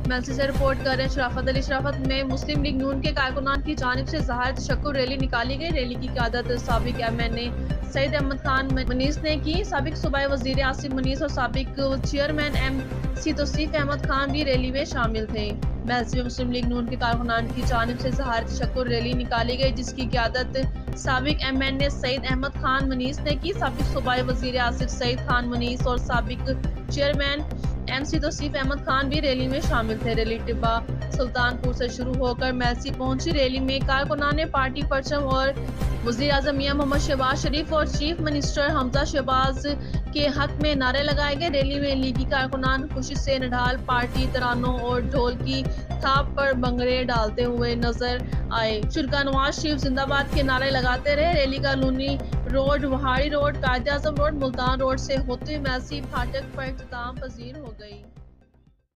میلسی سے رپورٹ کر رہے ہیں شرافت علی۔ شرافت میں مسلم لیگ نون کے کارکنان کی جانب سے اظہار تشکر ریلی نکالی گئی۔ ریلی کی قیادت سابق MNA سعید احمد خان منیس نے کی۔ سابق صوبائی وزیر آصف منیس اور سابق چیئرمین MC توصیف احمد خان بھی ریلی میں شامل تھے۔ میلسی میں مسلم لیگ نون کے کارکنان کی جانب سے اظہار تشکر ریلی نکالی گئی، جس کی قیادت سابق MNA سعید احمد خان منیس نے کی۔ سابق صوبائی وزیر آصف سعید خان منیس اور سابق چیئرمین MC توصیف احمد خان بھی ریلی میں شامل تھے۔ ریلی ٹبہ سلطان پور سے شروع ہو کر میلسی پہنچی۔ ریلی میں کارکنان نے پارٹی پرچم اور وزیر اعظم میاں محمد شہباز شریف اور چیف منسٹر حمزہ شہباز کے حق میں نعرے لگائے گئے۔ ریلی میں لیگی کارکنان خوشی سے نڈھال پارٹی ترانوں اور ڈھول کی تھاپ پر بھنگڑے ڈالتے ہوئے نظر آئے۔ شرکا نواز شریف زندہ باد کے نعرے لگاتے رہے۔ Rally colony road, Vehari road, Quaid Azam road, Multan road سے ہوتے ہوئے میلسی پھاٹک پر اختتام پذیر ہو گئی۔